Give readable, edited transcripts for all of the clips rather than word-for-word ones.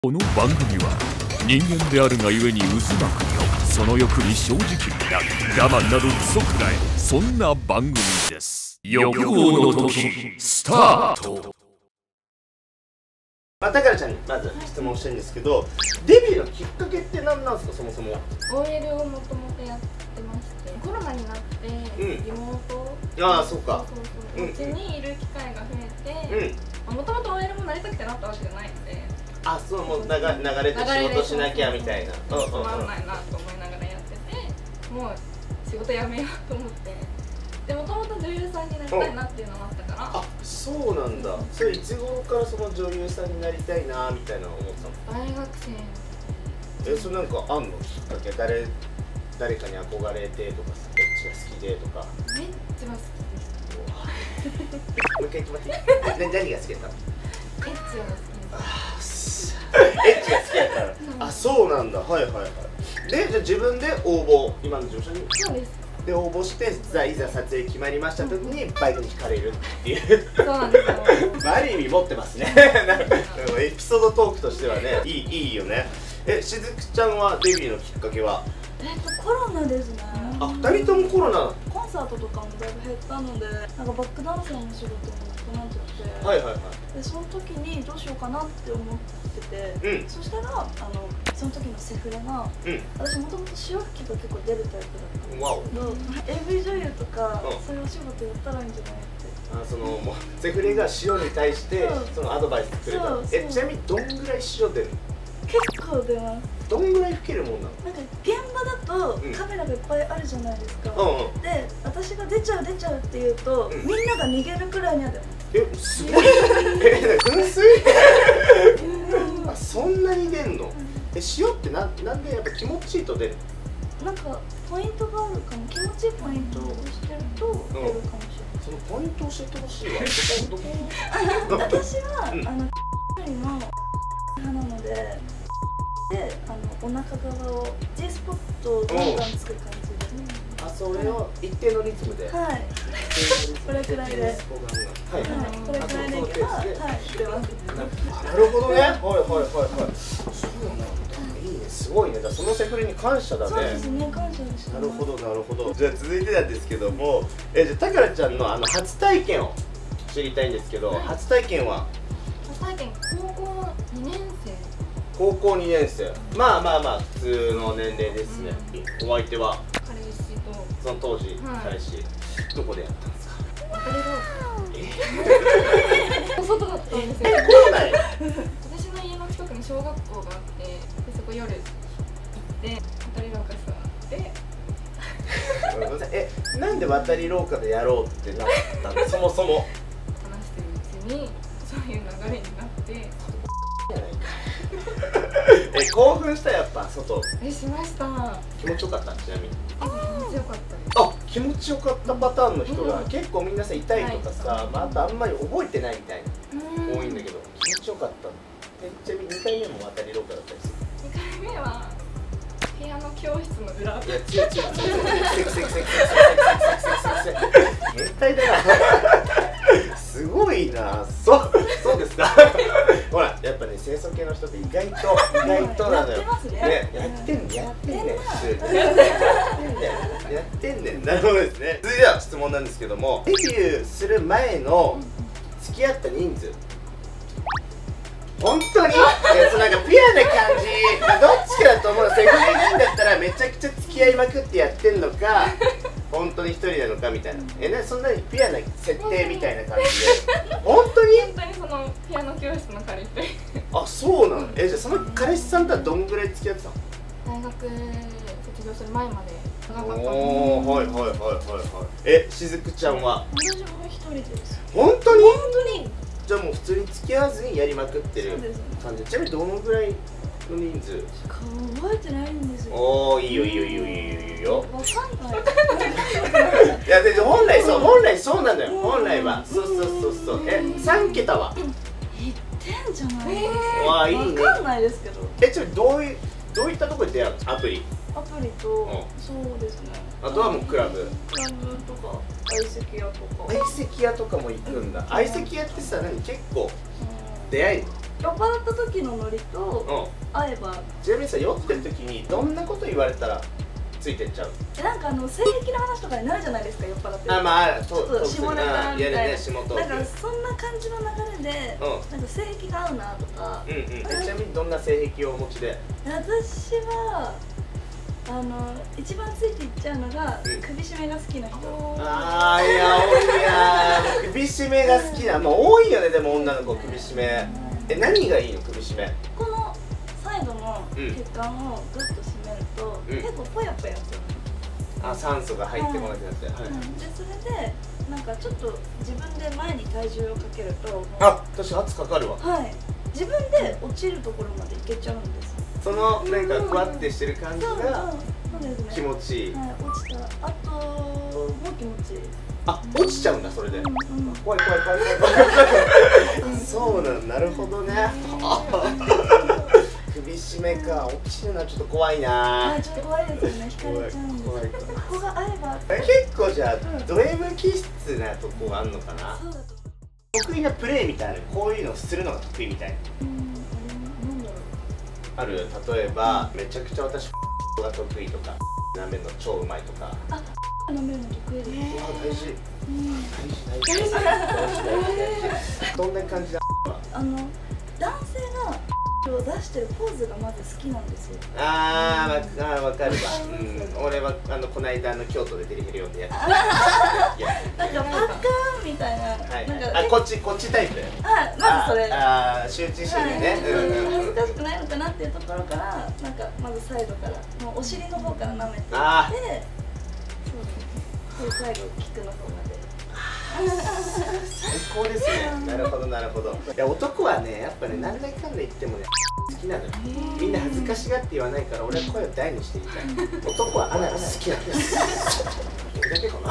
この番組は人間であるがゆえに渦巻くよその欲に正直になる我慢などクソくらいそんな番組です。欲望の時スタート。 たからちゃんにまず質問したいんですけど、デビューのきっかけって何なんですか、そもそも。 OL をもともとやってまして、コロナになってリモート、 ああそうか、 お家にいる機会が増えて、もともと OL もなりたくてなったわけじゃないので、 あ、そうもう流れて仕事しなきゃみたいな、 つまんないなと思いながらやってて、もう仕事辞めようと思って、でもともと女優さんになりたいなっていうのもあったから。 あ、そうなんだ。それいつ頃からその女優さんになりたいなみたいな思ったの？ 大学生。 それなんかあんのきっかけ？誰かに憧れてとかさ、どっちが好きでとか。 めっちゃ好きです。 もう一回言ってもらって。何が好きだったの？ エッチが好き。 エッチが好きやから。あ、そうなんだ。はいはいはい。で、じゃあ自分で応募、今の事務所に。 そうです。 で応募していざ撮影決まりました時にバイクにひかれるっていうそうなんですよ。 ある意味持ってますねエピソードトークとしてはね、いいよね。しずくちゃんはデビューのきっかけは？ コロナですね。 あ、2人ともコロナ。 コンサートとかもだいぶ減ったので、なんかバックダンサーの仕事もなくなっちゃって、 はいはいはい。 でその時にどうしようかなって思ってて、そしたらその時のセフレが、私もともと潮吹きが結構出るタイプだったんですけど、AV 女優とかそういうお仕事やったらいいんじゃないって。 そのもうセフレが塩に対してそのアドバイスくれた。ちなみにどんぐらい塩出るの？ 結構出ます。 どんぐらい吹けるもんなの？ なんか現場だとカメラがいっぱいあるじゃないですか。で、私が出ちゃうって言うと、みんなが逃げるくらいには出ます。 すごい。噴水？あ、そんなに出んの？塩ってなんでやっぱ気持ちいいと出る？ なんかポイントがあるかも。気持ちいいポイントをしてると出るかもしれない。 そのポイント教えてほしいわ。 私はの派なので、お腹側を G スポットをガンガンつく感じで。 あ、それを一定のリズムで。 はい。これくらいで。はい。これくらいでいけば、はい、出ます。 なるほどね。はいはいはいはい。そうなんだ。いいね、すごいね。そのセフレに感謝だね。 そうですね、感謝でした。 なるほどなるほど。じゃあ続いてなんですけども、じゃあたからちゃんの初体験を知りたいんですけど、初体験は？ 初体験高校2年生。 高校2年生。まあ普通の年齢ですね。お相手は？ 彼氏と。 その当時彼氏。どこでやったんですか？ 渡り廊下。外だったんですよ。私の家の近くに小学校があって、でそこ夜行って渡り廊下座って。 なんで渡り廊下でやろうってなったの？そもそも話してるうちにそういう流れになって。 興奮した。やっぱ外しました。 気持ちよかった。ちなみに気持ちよかったです。 あ、気持ちよかったパターンの人が結構みんなさ、痛いとかさ、あとあんまり覚えてないみたいな多いんだけど、気持ちよかった。ちなみに2回目も渡り廊下だったりする？2 回目はピアノ教室の裏。いや、 変態だな。すごいな。そうですか。ほら、やっぱね、清楚系の人って意外となのよ。やってんねん。なるほどですね。続いては質問なんですけども、デビューする前の付き合った人数。本当に？なんかピュアな感じ。どっちかだと思う。セフレがいいんだったらめちゃくちゃ付き合いまくってやってんのか、本当に一人なのかみたいな。そんなにピュアな設定みたいな感じで。本当にそのピアノ教室の彼氏。 あ、そうなの？じゃあその彼氏さんとはどんぐらい付き合ってたの？ 大学卒業する前まで長かった。 おー、はい。しずくちゃんは？ 私も一人です。 本当に？じゃあもう普通に付き合わずにやりまくってる感じ。ちなみにどのぐらいの人数？ 覚えてないんですよ。 おー、いいよ。 わかんない。 いや、で本来そうなのよ。本来はそう。3桁は？ 言ってんじゃないですか。 わあ、いいね。 わかんないですけど。 ちなみにどういったところで出会うの？アプリと、そうですね。 あとはもうクラブとか相席屋とか。 相席屋とかも行くんだ。相席屋ってさ、結構出会い酔っ払った時のノリと会えば。 ちなみにさ、酔ってる時にどんなこと言われたらついてっちゃう？ なんか性癖の話とかになるじゃないですか、酔っ払ってる。 あ、まあ、 ちょっと下ネタみたいな。 だからそんな感じの流れで、なんか性癖が合うなとか。 ちなみにどんな性癖をお持ちで？ 私は一番ついていっちゃうのが首絞めが好きな人。 ああ、いや、多いや。首絞めが好きな、まあ多いよね。でも女の子首絞め。何がいいの？首絞め。 このサイドの血管をグッと締めると結構ぽやぽやする。 あ、酸素が入ってこなくなって。で、 それでなんかちょっと自分で前に体重をかけると、 あ、私圧かかるわ。 はい、自分で落ちるところまでいけちゃうんです。 そのなんかふわってしてる感じが気持ちいい。 はい、落ちたあとも気持ちいい。 あ、落ちちゃうんだ。それで怖い。そうなんだ。なるほどね。首絞めか。落ちるのはちょっと怖いな。 ちょっと怖いですよね。引かれちゃうんです。ここが合えば。 結構じゃあド M 気質なとこがあるのかな。 そうだと得意なプレイみたいな、こういうのをするのが得意みたいな。 なんだろう。 ある。例えばめちゃくちゃ私が得意とか、なめるの超うまいとか。 なめるの得意です。 大事。どんな感じだ？ 男性がを出してるポーズがまず好きなんですよ。 あー、わかるわ。俺はこの間京都でデリヘル読んでやってた。 なんかパッカーンみたいな。 あ、こっちタイプ。 まずそれ。 羞恥心でね。 恥ずかしくないのかなっていうところから、なんかまずサイドから、もうお尻の方から舐めていって、で最後キックの方まで。 最高ですね。なるほど。いや、男はね、やっぱね、なんだかんだ言ってもね、好きなのよ。みんな恥ずかしがって言わないから、俺は声を大にして言いたい。男はアナル好きなんです。どれだけかな。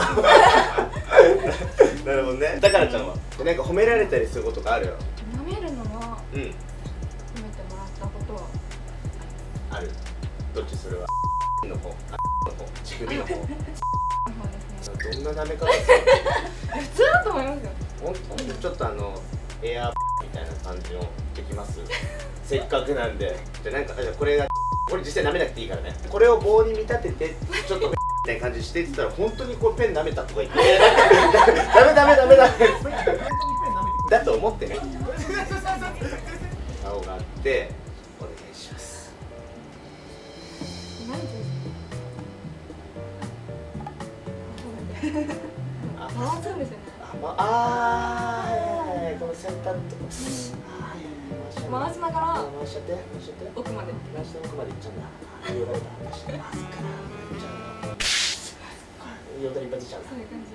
なるほどね。だからちゃんはなんか褒められたりすることがあるよ。 舐めるのは褒めてもらったことはある。どっち？それはの方、乳首の方。どんな舐め方ですか？ 普通だと思いますよ。 ほんとちょっとエアみたいな感じのできます？せっかくなんで。じゃあこれ実際舐めなくていいからね。これを棒に見立ててちょっとみたいな感じしてって言ったら本当にこうペン舐めたとか言ってダメだと思ってね。顔があってお願いします。 回すんですよね。 この先端と回しながら回しちゃって奥まで行っちゃうんだ。よだれいっぱい出ちゃう。 そういう感じ。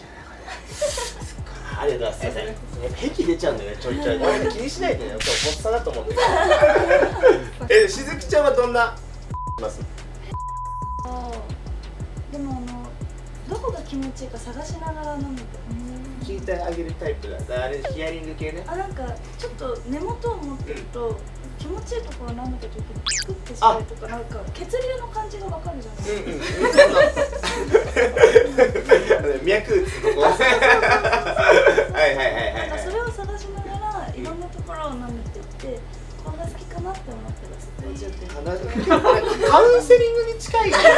ありがとうございます。癖出ちゃうんだよね、ちょいちょい。気にしないでね、ボッサだと思って。しずきちゃんはどんなます？ でもどこが気持ちいいか探しながら飲むと聞いてあげるタイプだ。あれヒアリング系ね。 なんかちょっと根元を持ってると気持ちいいところを舐めた時にピクってしたりとか、なんか血流の感じがわかるじゃないですか。 脈打つとこ。 なんかそれを探しながらいろんなところを舐めていって、これが好きかなって思ったらそこを重点。 カウンセリングに近い。な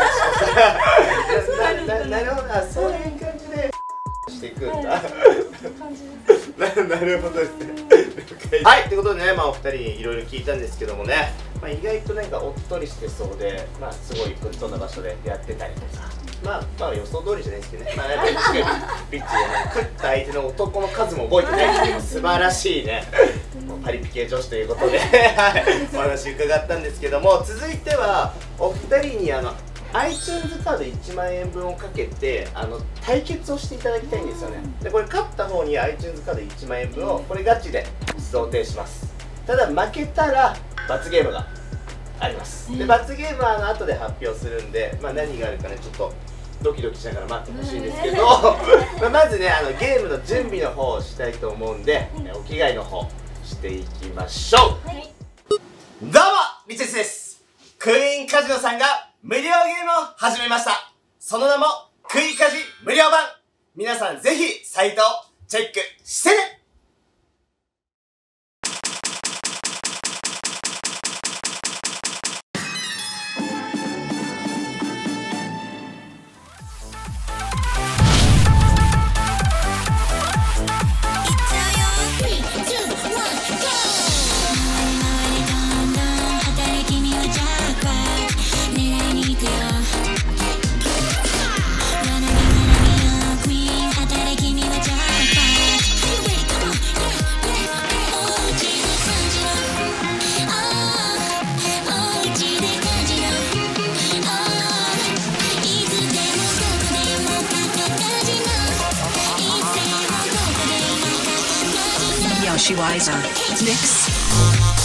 るほど。そういう感じでしていくんだ。なるほどですね。はい、ということでね、お二人にいろいろ聞いたんですけどもね、意外となんかおっとりしてそうで、すごいグッドな場所でやってたりとか、予想通りじゃないですけどね、やっぱりピッチでね、食った相手の男の数も覚えてないっていう素晴らしいね、パリピ系女子ということでお話伺ったんですけども、続いてはお二人にiTunes カード1万円分をかけて対決をしていただきたいんですよね。でこれ勝った方に iTunes カード1万円分をこれガチで贈呈します。ただ負けたら罰ゲームがあります。で罰ゲームは後で発表するんで、何があるかねちょっとドキドキしながら待ってほしいんですけどまずねゲームの準備の方をしたいと思うんで、お着替えの方していきましょう。どうもみつです。クイーンカジノさんが無料ゲームを始めました。その名もクイカジ無料版。皆さんぜひサイトをチェックしてね。 Yoshiwiser Mix